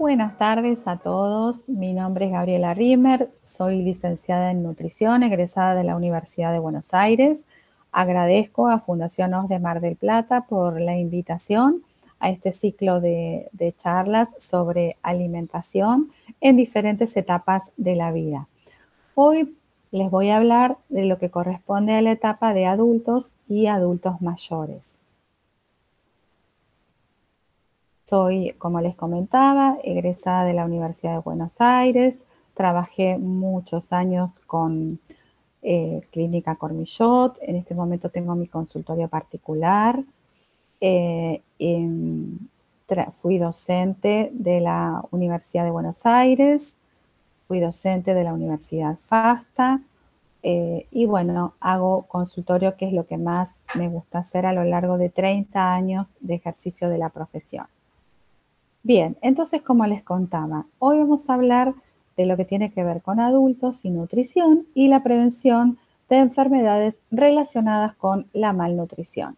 Buenas tardes a todos. Mi nombre es Gabriela Riemer, soy licenciada en nutrición, egresada de la Universidad de Buenos Aires. Agradezco a Fundación OS de Mar del Plata por la invitación a este ciclo de charlas sobre alimentación en diferentes etapas de la vida. Hoy les voy a hablar de lo que corresponde a la etapa de adultos y adultos mayores. Soy, como les comentaba, egresada de la Universidad de Buenos Aires. Trabajé muchos años con Clínica Cormillot. En este momento tengo mi consultorio particular. Fui docente de la Universidad de Buenos Aires. Fui docente de la Universidad FASTA. Y bueno, hago consultorio, que es lo que más me gusta hacer a lo largo de 30 años de ejercicio de la profesión. Bien, entonces como les contaba, hoy vamos a hablar de lo que tiene que ver con adultos y nutrición y la prevención de enfermedades relacionadas con la malnutrición.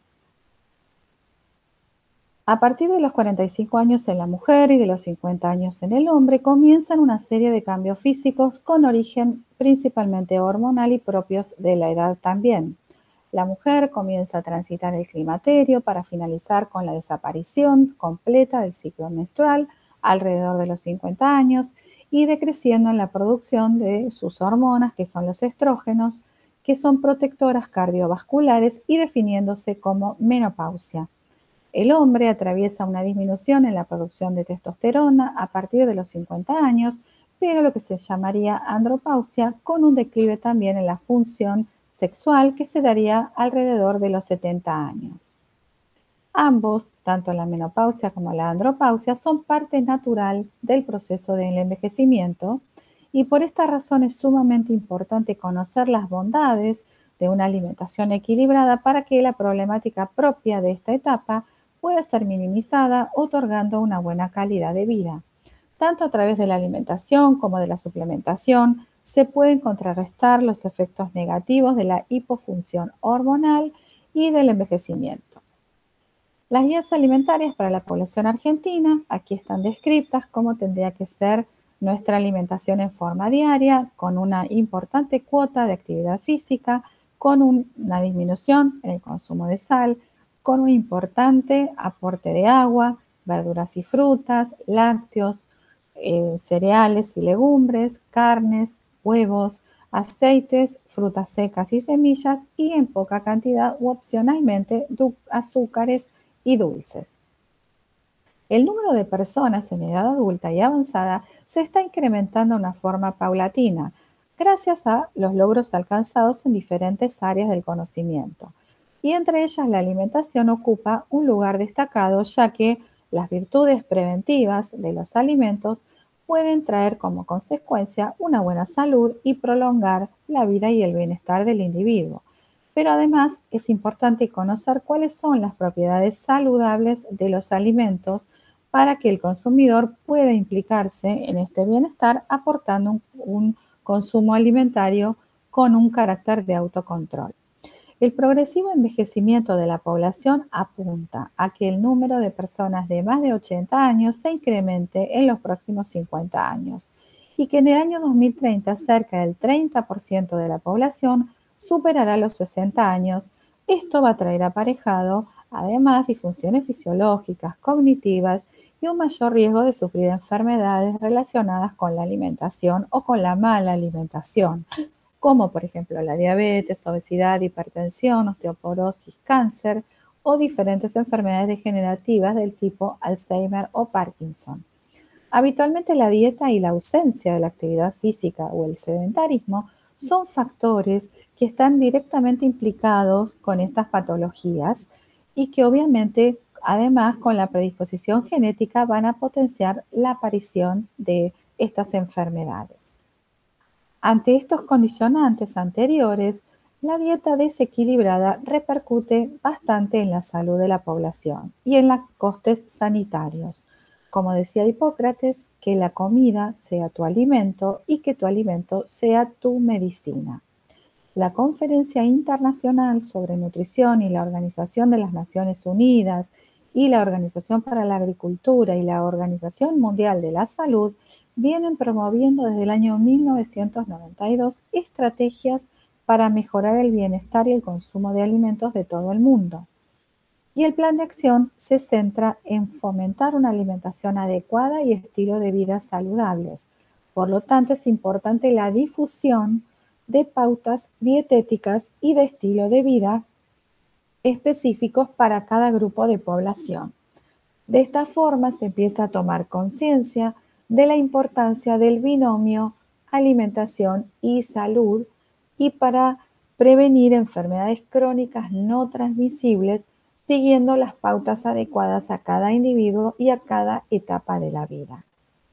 A partir de los 45 años en la mujer y de los 50 años en el hombre, comienzan una serie de cambios físicos con origen principalmente hormonal y propios de la edad también. La mujer comienza a transitar el climaterio para finalizar con la desaparición completa del ciclo menstrual alrededor de los 50 años y decreciendo en la producción de sus hormonas, que son los estrógenos, que son protectoras cardiovasculares, y definiéndose como menopausia. El hombre atraviesa una disminución en la producción de testosterona a partir de los 50 años, pero lo que se llamaría andropausia, con un declive también en la función sexual que se daría alrededor de los 70 años. Ambos, tanto la menopausia como la andropausia, son parte natural del proceso del envejecimiento, y por esta razón es sumamente importante conocer las bondades de una alimentación equilibrada para que la problemática propia de esta etapa pueda ser minimizada, otorgando una buena calidad de vida. Tanto a través de la alimentación como de la suplementación se pueden contrarrestar los efectos negativos de la hipofunción hormonal y del envejecimiento. Las guías alimentarias para la población argentina, aquí están descritas cómo tendría que ser nuestra alimentación en forma diaria, con una importante cuota de actividad física, con una disminución en el consumo de sal, con un importante aporte de agua, verduras y frutas, lácteos, cereales y legumbres, carnes, huevos, aceites, frutas secas y semillas, y en poca cantidad u opcionalmente azúcares y dulces. El número de personas en edad adulta y avanzada se está incrementando de una forma paulatina, gracias a los logros alcanzados en diferentes áreas del conocimiento. Y entre ellas la alimentación ocupa un lugar destacado, ya que las virtudes preventivas de los alimentos pueden traer como consecuencia una buena salud y prolongar la vida y el bienestar del individuo. Pero además es importante conocer cuáles son las propiedades saludables de los alimentos para que el consumidor pueda implicarse en este bienestar, aportando un consumo alimentario con un carácter de autocontrol. El progresivo envejecimiento de la población apunta a que el número de personas de más de 80 años se incremente en los próximos 50 años, y que en el año 2030 cerca del 30% de la población superará los 60 años. Esto va a traer aparejado además disfunciones fisiológicas, cognitivas y un mayor riesgo de sufrir enfermedades relacionadas con la alimentación o con la mala alimentación, como por ejemplo la diabetes, obesidad, hipertensión, osteoporosis, cáncer o diferentes enfermedades degenerativas del tipo Alzheimer o Parkinson. Habitualmente la dieta y la ausencia de la actividad física o el sedentarismo son factores que están directamente implicados con estas patologías, y que obviamente además con la predisposición genética van a potenciar la aparición de estas enfermedades. Ante estos condicionantes anteriores, la dieta desequilibrada repercute bastante en la salud de la población y en los costes sanitarios. Como decía Hipócrates, que la comida sea tu alimento y que tu alimento sea tu medicina. La Conferencia Internacional sobre Nutrición y la Organización de las Naciones Unidas y la Organización para la Agricultura y la Organización Mundial de la Salud vienen promoviendo desde el año 1992 estrategias para mejorar el bienestar y el consumo de alimentos de todo el mundo. Y el plan de acción se centra en fomentar una alimentación adecuada y estilo de vida saludables. Por lo tanto, es importante la difusión de pautas dietéticas y de estilo de vida específicos para cada grupo de población. De esta forma se empieza a tomar conciencia de la importancia del binomio alimentación y salud y para prevenir enfermedades crónicas no transmisibles siguiendo las pautas adecuadas a cada individuo y a cada etapa de la vida.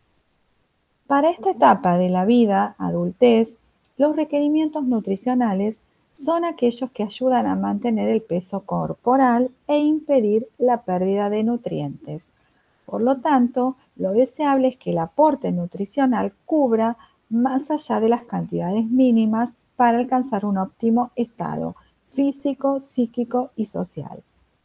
Para esta etapa de la vida, adultez, los requerimientos nutricionales son aquellos que ayudan a mantener el peso corporal e impedir la pérdida de nutrientes. Por lo tanto, lo deseable es que el aporte nutricional cubra más allá de las cantidades mínimas para alcanzar un óptimo estado físico, psíquico y social.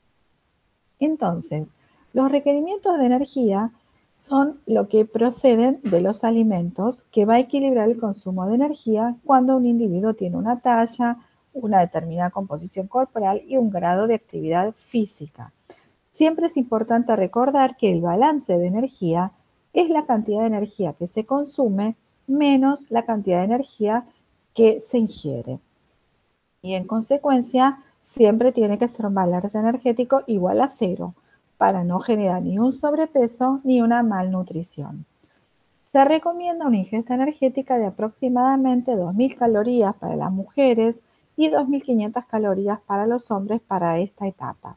Entonces, los requerimientos de energía son lo que proceden de los alimentos que va a equilibrar el consumo de energía cuando un individuo tiene una talla, una determinada composición corporal y un grado de actividad física. Siempre es importante recordar que el balance de energía es la cantidad de energía que se consume menos la cantidad de energía que se ingiere. Y en consecuencia, siempre tiene que ser un balance energético igual a cero para no generar ni un sobrepeso ni una malnutrición. Se recomienda una ingesta energética de aproximadamente 2.000 calorías para las mujeres y 2.500 calorías para los hombres para esta etapa.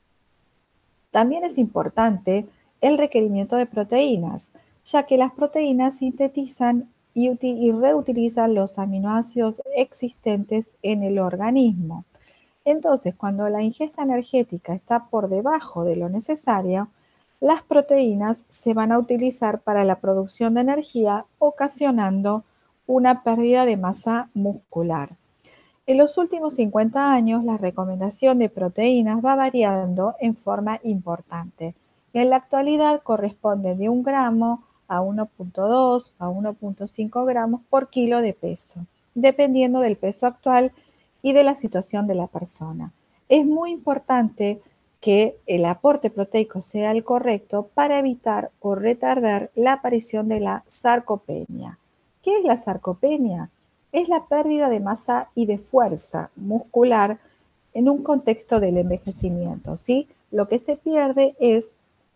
También es importante el requerimiento de proteínas, ya que las proteínas sintetizan y reutilizan los aminoácidos existentes en el organismo. Entonces, cuando la ingesta energética está por debajo de lo necesario, las proteínas se van a utilizar para la producción de energía, ocasionando una pérdida de masa muscular. En los últimos 50 años, la recomendación de proteínas va variando en forma importante. En la actualidad corresponde de 1 gramo a 1,2 a 1,5 gramos por kilo de peso, dependiendo del peso actual y de la situación de la persona. Es muy importante que el aporte proteico sea el correcto para evitar o retardar la aparición de la sarcopenia. ¿Qué es la sarcopenia? Es la pérdida de masa y de fuerza muscular en un contexto del envejecimiento, ¿sí? Lo que se pierde es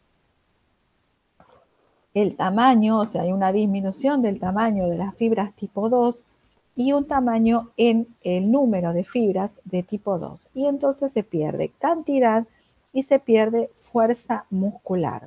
el tamaño, o sea, hay una disminución del tamaño de las fibras tipo 2 y un tamaño en el número de fibras de tipo 2. Y entonces se pierde cantidad y se pierde fuerza muscular.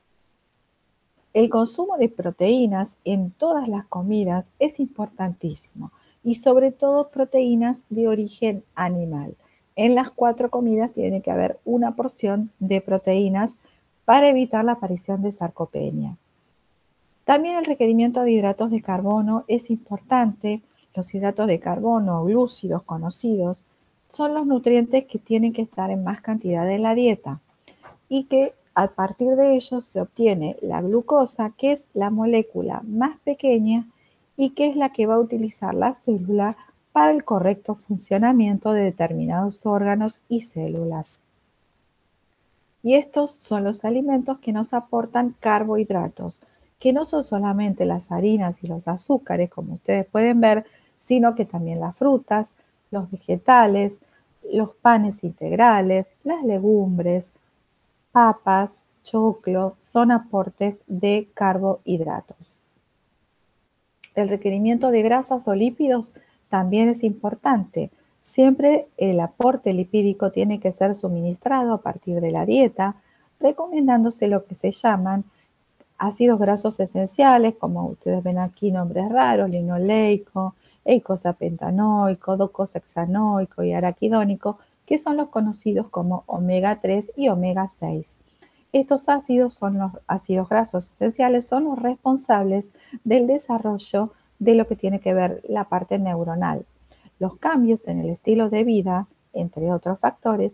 El consumo de proteínas en todas las comidas es importantísimo y sobre todo proteínas de origen animal. En las 4 comidas tiene que haber una porción de proteínas para evitar la aparición de sarcopenia. También el requerimiento de hidratos de carbono es importante. Los hidratos de carbono, glúcidos conocidos, son los nutrientes que tienen que estar en más cantidad en la dieta y que a partir de ellos se obtiene la glucosa, que es la molécula más pequeña y que es la que va a utilizar la célula para el correcto funcionamiento de determinados órganos y células. Y estos son los alimentos que nos aportan carbohidratos, que no son solamente las harinas y los azúcares, como ustedes pueden ver, sino que también las frutas, los vegetales, los panes integrales, las legumbres, papas, choclo, son aportes de carbohidratos. El requerimiento de grasas o lípidos también es importante. Siempre el aporte lipídico tiene que ser suministrado a partir de la dieta, recomendándose lo que se llaman ácidos grasos esenciales, como ustedes ven aquí nombres raros, linoleico, eicosapentanoico, docosahexanoico y araquidónico, que son los conocidos como omega 3 y omega 6. Estos ácidos son los ácidos grasos esenciales, son los responsables del desarrollo de lo que tiene que ver la parte neuronal. Los cambios en el estilo de vida, entre otros factores,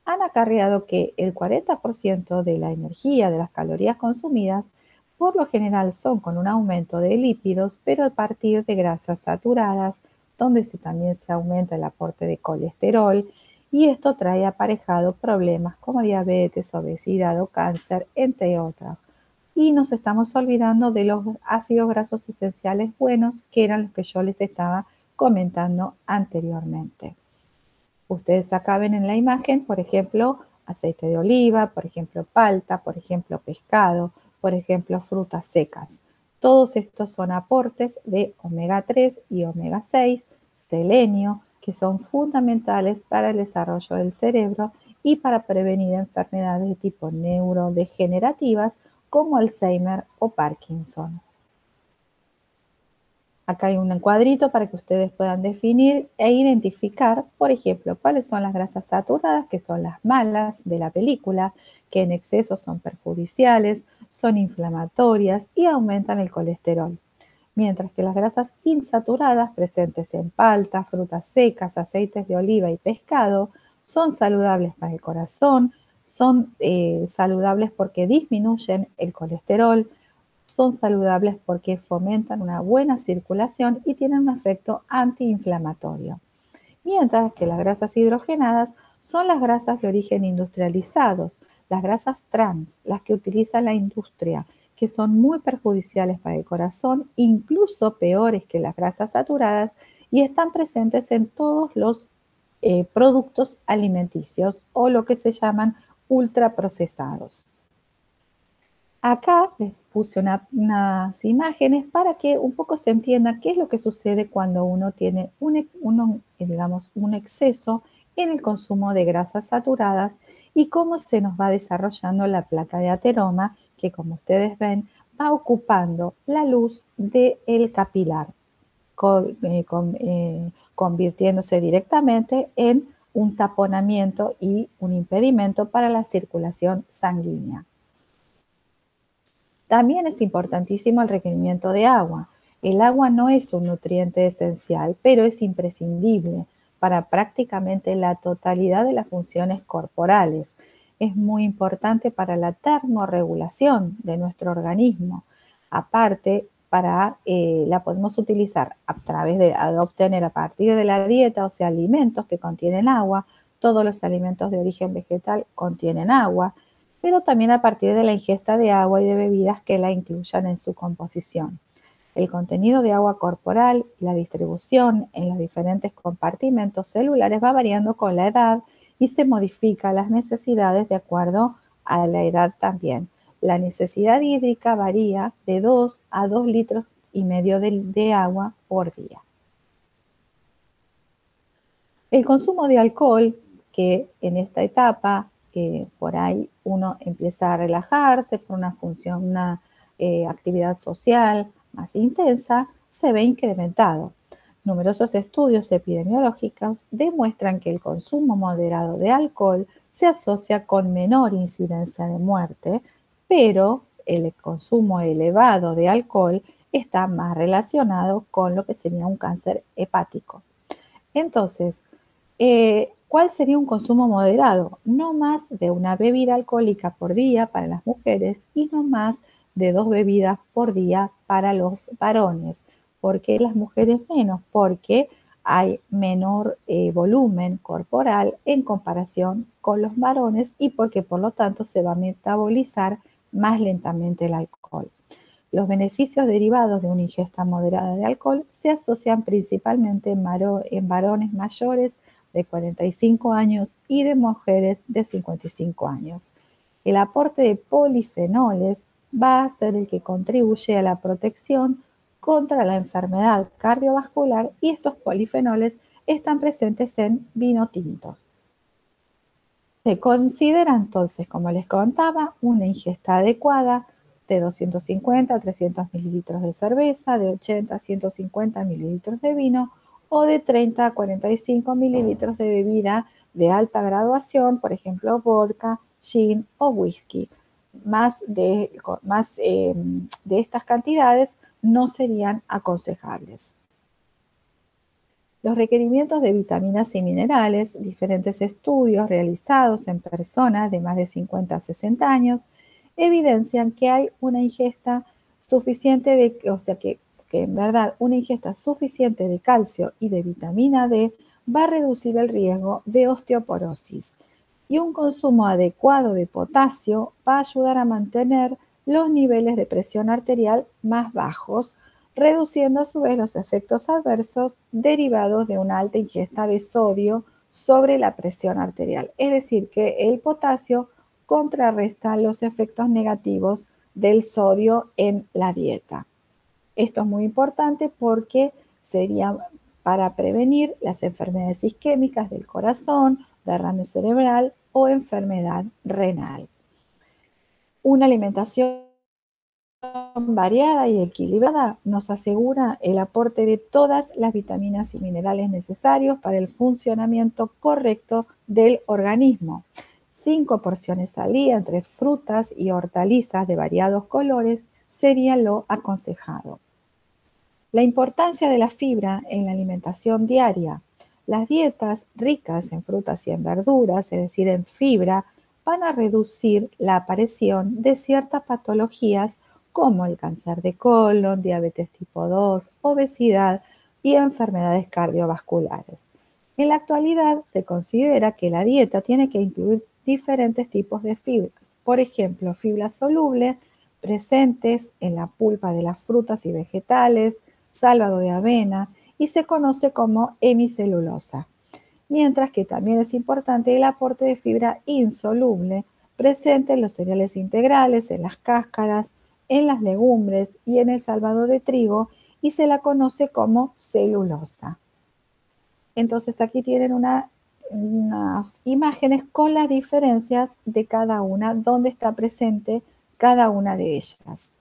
han acarreado que el 40% de la energía de las calorías consumidas por lo general son con un aumento de lípidos, pero a partir de grasas saturadas, donde también se aumenta el aporte de colesterol, y esto trae aparejado problemas como diabetes, obesidad o cáncer, entre otros. Y nos estamos olvidando de los ácidos grasos esenciales buenos, que eran los que yo les estaba comentando anteriormente. Ustedes acá ven en la imagen, por ejemplo, aceite de oliva, por ejemplo, palta, por ejemplo, pescado, por ejemplo, frutas secas. Todos estos son aportes de omega 3 y omega 6, selenio, que son fundamentales para el desarrollo del cerebro y para prevenir enfermedades de tipo neurodegenerativas como Alzheimer o Parkinson. Acá hay un cuadrito para que ustedes puedan definir e identificar, por ejemplo, cuáles son las grasas saturadas, que son las malas de la película, que en exceso son perjudiciales, son inflamatorias y aumentan el colesterol. Mientras que las grasas insaturadas presentes en palta, frutas secas, aceites de oliva y pescado son saludables para el corazón, son saludables porque disminuyen el colesterol, son saludables porque fomentan una buena circulación y tienen un efecto antiinflamatorio. Mientras que las grasas hidrogenadas son las grasas de origen industrializados, las grasas trans, las que utiliza la industria, que son muy perjudiciales para el corazón, incluso peores que las grasas saturadas, y están presentes en todos los productos alimenticios o lo que se llaman ultraprocesados. Acá les puse unas imágenes para que un poco se entienda qué es lo que sucede cuando uno tiene digamos, un exceso en el consumo de grasas saturadas y cómo se nos va desarrollando la placa de ateroma, que como ustedes ven, va ocupando la luz del capilar, convirtiéndose directamente en un taponamiento y un impedimento para la circulación sanguínea. También es importantísimo el requerimiento de agua. El agua no es un nutriente esencial, pero es imprescindible para prácticamente la totalidad de las funciones corporales. Es muy importante para la termorregulación de nuestro organismo. Aparte, la podemos utilizar a través de obtener a partir de la dieta, o sea, alimentos que contienen agua. Todos los alimentos de origen vegetal contienen agua, pero también a partir de la ingesta de agua y de bebidas que la incluyan en su composición. El contenido de agua corporal y la distribución en los diferentes compartimentos celulares va variando con la edad y se modifica las necesidades de acuerdo a la edad también. La necesidad hídrica varía de 2 a 2 litros y medio de agua por día. El consumo de alcohol, que en esta etapa por ahí uno empieza a relajarse por una función, una actividad social más intensa, se ve incrementado. Numerosos estudios epidemiológicos demuestran que el consumo moderado de alcohol se asocia con menor incidencia de muerte, pero el consumo elevado de alcohol está más relacionado con lo que sería un cáncer hepático. Entonces, ¿cuál sería un consumo moderado? No más de una bebida alcohólica por día para las mujeres y no más de 2 bebidas por día para los varones. ¿Por qué las mujeres menos? Porque hay menor volumen corporal en comparación con los varones y porque por lo tanto se va a metabolizar más lentamente el alcohol. Los beneficios derivados de una ingesta moderada de alcohol se asocian principalmente en varones mayores de 45 años y de mujeres de 55 años. El aporte de polifenoles va a ser el que contribuye a la protección contra la enfermedad cardiovascular y estos polifenoles están presentes en vino tinto. Se considera entonces, como les contaba, una ingesta adecuada de 250 a 300 mililitros de cerveza, de 80 a 150 mililitros de vino o de 30 a 45 mililitros de bebida de alta graduación, por ejemplo, vodka, gin o whisky. Más de estas cantidades no serían aconsejables. Los requerimientos de vitaminas y minerales, diferentes estudios realizados en personas de más de 50 a 60 años, evidencian que hay una ingesta suficiente de, o sea que en verdad una ingesta suficiente de calcio y de vitamina D va a reducir el riesgo de osteoporosis. Y un consumo adecuado de potasio va a ayudar a mantener los niveles de presión arterial más bajos, reduciendo a su vez los efectos adversos derivados de una alta ingesta de sodio sobre la presión arterial. Es decir, que el potasio contrarresta los efectos negativos del sodio en la dieta. Esto es muy importante porque sería para prevenir las enfermedades isquémicas del corazón, derrame cerebral o enfermedad renal. Una alimentación variada y equilibrada nos asegura el aporte de todas las vitaminas y minerales necesarios para el funcionamiento correcto del organismo. 5 porciones al día entre frutas y hortalizas de variados colores sería lo aconsejado. La importancia de la fibra en la alimentación diaria. Las dietas ricas en frutas y en verduras, es decir, en fibra, van a reducir la aparición de ciertas patologías como el cáncer de colon, diabetes tipo 2, obesidad y enfermedades cardiovasculares. En la actualidad se considera que la dieta tiene que incluir diferentes tipos de fibras. Por ejemplo, fibras solubles presentes en la pulpa de las frutas y vegetales, salvado de avena y se conoce como hemicelulosa. Mientras que también es importante el aporte de fibra insoluble presente en los cereales integrales, en las cáscaras, en las legumbres y en el salvado de trigo y se la conoce como celulosa. Entonces aquí tienen unas imágenes con las diferencias de cada una, donde está presente cada una de ellas.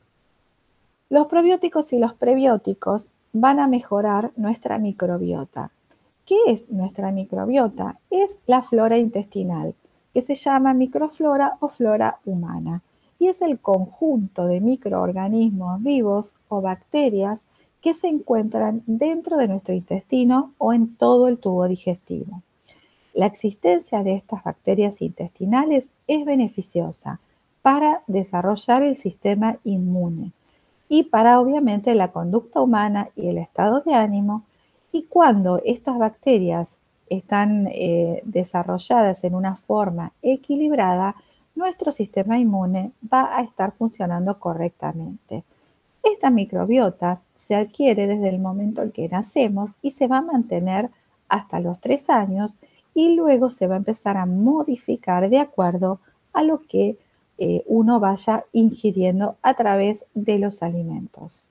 Los probióticos y los prebióticos van a mejorar nuestra microbiota. ¿Qué es nuestra microbiota? Es la flora intestinal, que se llama microflora o flora humana, y es el conjunto de microorganismos vivos o bacterias que se encuentran dentro de nuestro intestino o en todo el tubo digestivo. La existencia de estas bacterias intestinales es beneficiosa para desarrollar el sistema inmune y para obviamente la conducta humana y el estado de ánimo. Y cuando estas bacterias están desarrolladas en una forma equilibrada, nuestro sistema inmune va a estar funcionando correctamente. Esta microbiota se adquiere desde el momento en que nacemos y se va a mantener hasta los 3 años y luego se va a empezar a modificar de acuerdo a lo que uno vaya ingiriendo a través de los alimentos.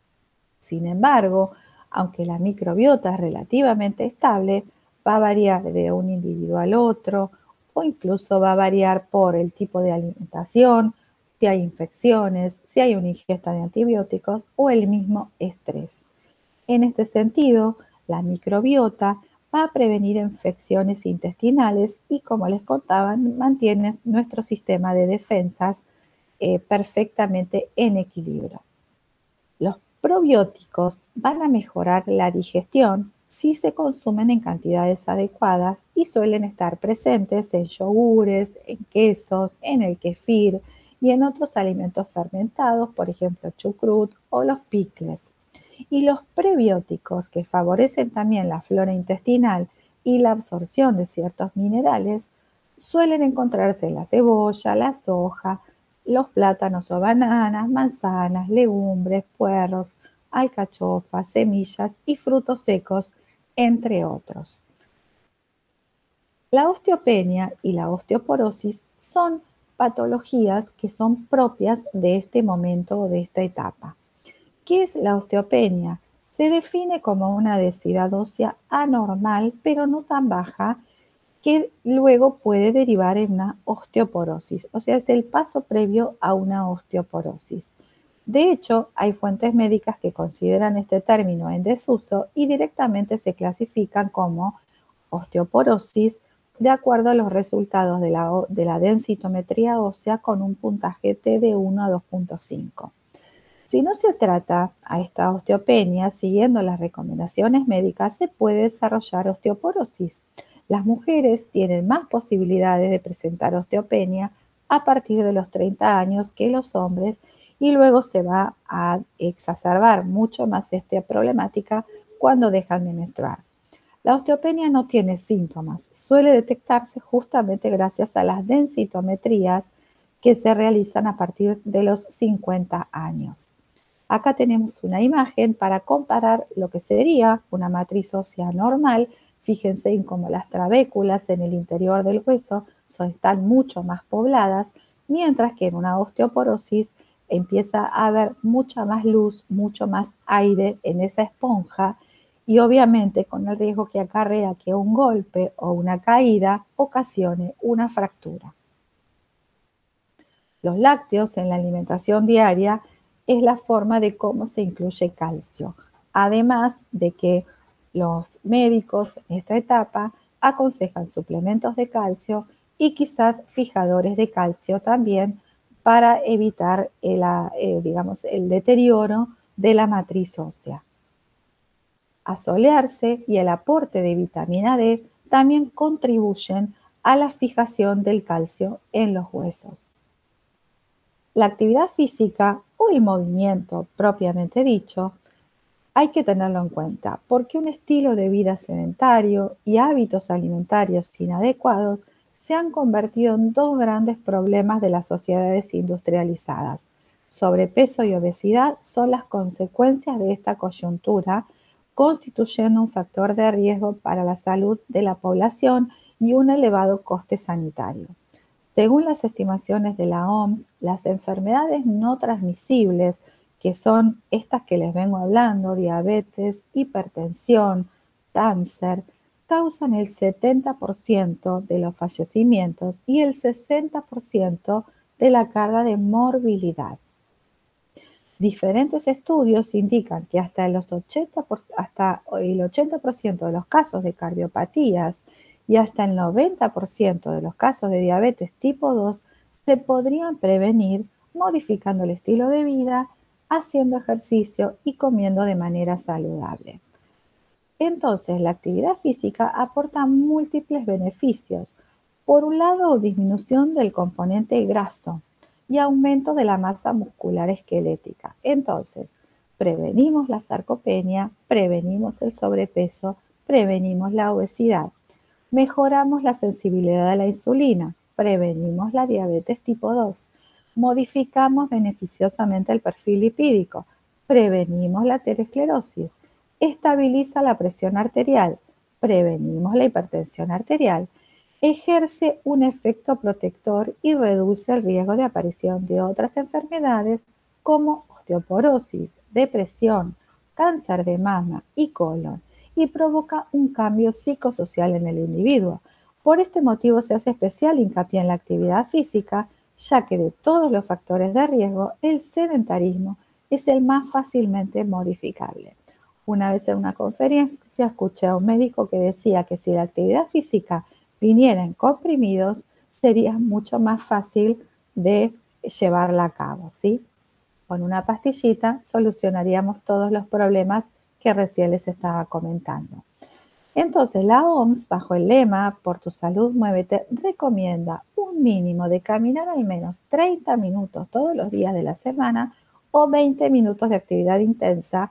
Sin embargo, aunque la microbiota es relativamente estable, va a variar de un individuo al otro o incluso va a variar por el tipo de alimentación, si hay infecciones, si hay una ingesta de antibióticos o el mismo estrés. En este sentido, la microbiota va a prevenir infecciones intestinales y, como les contaba, mantiene nuestro sistema de defensas perfectamente en equilibrio. Los probióticos van a mejorar la digestión si se consumen en cantidades adecuadas y suelen estar presentes en yogures, en quesos, en el kefir y en otros alimentos fermentados, por ejemplo, chucrut o los pickles. Y los prebióticos, que favorecen también la flora intestinal y la absorción de ciertos minerales, suelen encontrarse en la cebolla, la soja, los plátanos o bananas, manzanas, legumbres, puerros, alcachofas, semillas y frutos secos, entre otros. La osteopenia y la osteoporosis son patologías que son propias de este momento o de esta etapa. ¿Qué es la osteopenia? Se define como una densidad ósea anormal, pero no tan baja, que luego puede derivar en una osteoporosis, o sea, es el paso previo a una osteoporosis. De hecho, hay fuentes médicas que consideran este término en desuso y directamente se clasifican como osteoporosis de acuerdo a los resultados de la densitometría ósea con un puntaje T de 1 a 2.5. Si no se trata a esta osteopenia siguiendo las recomendaciones médicas, se puede desarrollar osteoporosis. Las mujeres tienen más posibilidades de presentar osteopenia a partir de los 30 años que los hombres y luego se va a exacerbar mucho más esta problemática cuando dejan de menstruar. La osteopenia no tiene síntomas, suele detectarse justamente gracias a las densitometrías que se realizan a partir de los 50 años. Acá tenemos una imagen para comparar lo que sería una matriz ósea normal. Fíjense en cómo las trabéculas en el interior del hueso están mucho más pobladas, mientras que en una osteoporosis empieza a haber mucha más luz, mucho más aire en esa esponja y obviamente con el riesgo que acarrea que un golpe o una caída ocasione una fractura. Los lácteos en la alimentación diaria es la forma de cómo se incluye calcio, además de que los médicos en esta etapa aconsejan suplementos de calcio y quizás fijadores de calcio también para evitar el deterioro de la matriz ósea. Asolearse y el aporte de vitamina D también contribuyen a la fijación del calcio en los huesos. La actividad física o el movimiento propiamente dicho hay que tenerlo en cuenta porque un estilo de vida sedentario y hábitos alimentarios inadecuados se han convertido en dos grandes problemas de las sociedades industrializadas. Sobrepeso y obesidad son las consecuencias de esta coyuntura, constituyendo un factor de riesgo para la salud de la población y un elevado coste sanitario. Según las estimaciones de la OMS, las enfermedades no transmisibles, que son estas que les vengo hablando, diabetes, hipertensión, cáncer, causan el 70% de los fallecimientos y el 60% de la carga de morbilidad. Diferentes estudios indican que hasta el 80% de los casos de cardiopatías y hasta el 90% de los casos de diabetes tipo 2 se podrían prevenir modificando el estilo de vida, haciendo ejercicio y comiendo de manera saludable. Entonces, la actividad física aporta múltiples beneficios. Por un lado, disminución del componente graso y aumento de la masa muscular esquelética. Entonces, prevenimos la sarcopenia, prevenimos el sobrepeso, prevenimos la obesidad, mejoramos la sensibilidad a la insulina, prevenimos la diabetes tipo 2, modificamos beneficiosamente el perfil lipídico, prevenimos la aterosclerosis, estabiliza la presión arterial, prevenimos la hipertensión arterial, ejerce un efecto protector y reduce el riesgo de aparición de otras enfermedades como osteoporosis, depresión, cáncer de mama y colon y provoca un cambio psicosocial en el individuo. Por este motivo se hace especial hincapié en la actividad física, ya que de todos los factores de riesgo, el sedentarismo es el más fácilmente modificable. Una vez en una conferencia escuché a un médico que decía que si la actividad física viniera en comprimidos, sería mucho más fácil de llevarla a cabo, ¿sí? Con una pastillita solucionaríamos todos los problemas que recién les estaba comentando. Entonces, la OMS, bajo el lema Por tu salud, muévete, recomienda un mínimo de caminar al menos 30 minutos todos los días de la semana o 20 minutos de actividad intensa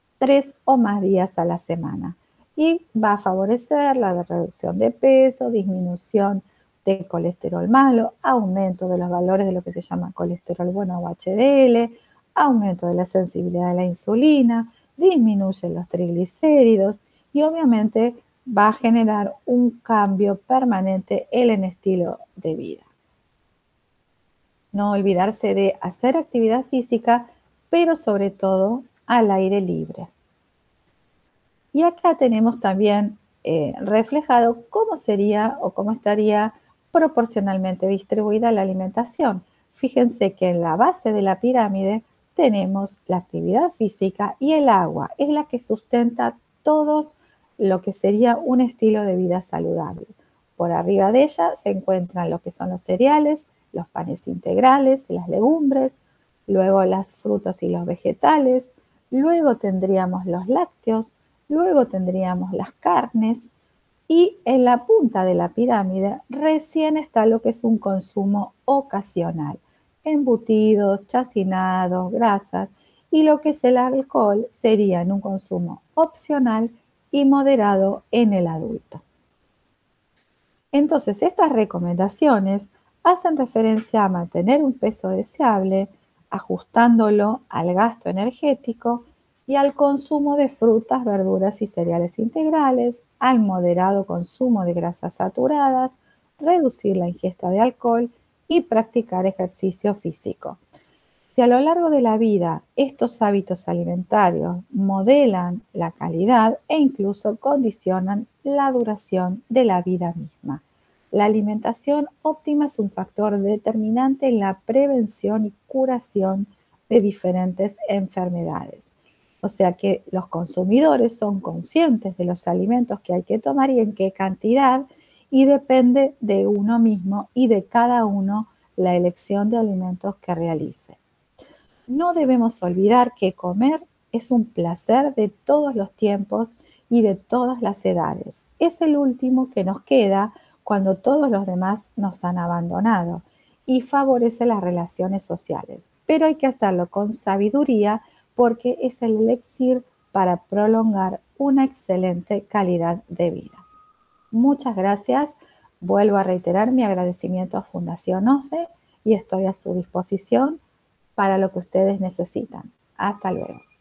3 o más días a la semana. Y va a favorecer la reducción de peso, disminución de colesterol malo, aumento de los valores de lo que se llama colesterol bueno o HDL, aumento de la sensibilidad a la insulina, disminuye los triglicéridos y obviamente va a generar un cambio permanente en el estilo de vida. No olvidarse de hacer actividad física, pero sobre todo al aire libre. Y acá tenemos también reflejado cómo sería o cómo estaría proporcionalmente distribuida la alimentación. Fíjense que en la base de la pirámide tenemos la actividad física y el agua. Es la que sustenta todo lo que sería un estilo de vida saludable. Por arriba de ella se encuentran lo que son los cereales, los panes integrales, las legumbres, luego las frutas y los vegetales, luego tendríamos los lácteos, luego tendríamos las carnes y en la punta de la pirámide recién está lo que es un consumo ocasional, embutidos, chacinados, grasas, y lo que es el alcohol sería en un consumo opcional y moderado en el adulto. Entonces, estas recomendaciones hacen referencia a mantener un peso deseable, ajustándolo al gasto energético y al consumo de frutas, verduras y cereales integrales, al moderado consumo de grasas saturadas, reducir la ingesta de alcohol y practicar ejercicio físico. Si a lo largo de la vida estos hábitos alimentarios modelan la calidad e incluso condicionan la duración de la vida misma. La alimentación óptima es un factor determinante en la prevención y curación de diferentes enfermedades. O sea que los consumidores son conscientes de los alimentos que hay que tomar y en qué cantidad, y depende de uno mismo y de cada uno la elección de alimentos que realice. No debemos olvidar que comer es un placer de todos los tiempos y de todas las edades. Es el último que nos queda cuando todos los demás nos han abandonado y favorece las relaciones sociales. Pero hay que hacerlo con sabiduría porque es el elixir para prolongar una excelente calidad de vida. Muchas gracias. Vuelvo a reiterar mi agradecimiento a Fundación OSDE y estoy a su disposición para lo que ustedes necesitan. Hasta luego.